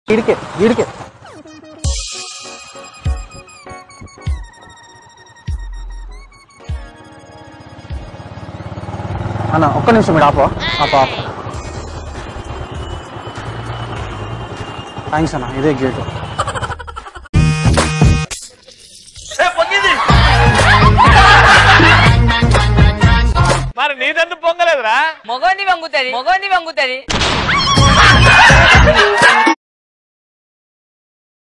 ఈడికే ఈడికే అన్న ఒక్క నిమిషం మీరు ఆప ఆప ఆప థ్యాంక్స్ అన్న ఇదే గేట్ మరి నీదెందుకు పొంగలేదురా? మొగోని వంగుతుంది